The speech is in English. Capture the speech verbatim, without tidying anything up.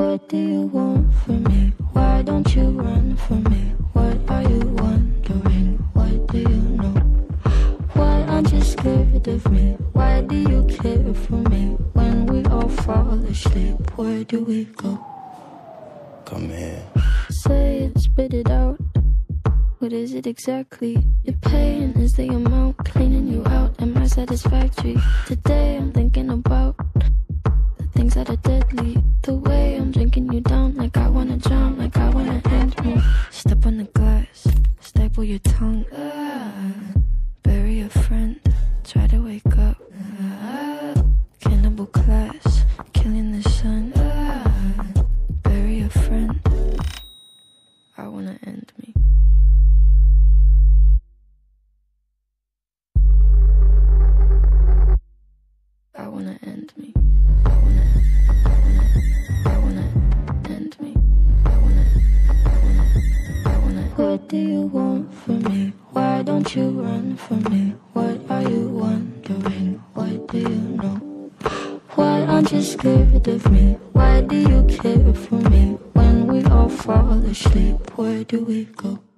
What do you want from me? Why don't you run from me? What are you wondering? What do you know? Why aren't you scared of me? Why do you care for me? When we all fall asleep, where do we go? Come here. Say it, spit it out. What is it exactly? Your pain is the amount cleaning you out. Am I satisfactory? Today I'm thinking about the things that are deadly. The way I'm drinking you down, like I wanna drown, like I wanna end me. Step on the glass, staple your tongue. Ah, bury a friend, try to wake up. Ah, cannibal class, killing the sun. Ah, bury a friend, I wanna end me. I wanna end me. I wanna, I wanna, I wanna end me. I wanna, I wanna, I wanna. What do you want from me? Why don't you run from me? What are you wondering? What do you know? Why aren't you scared of me? Why do you care for me? When we all fall asleep, where do we go?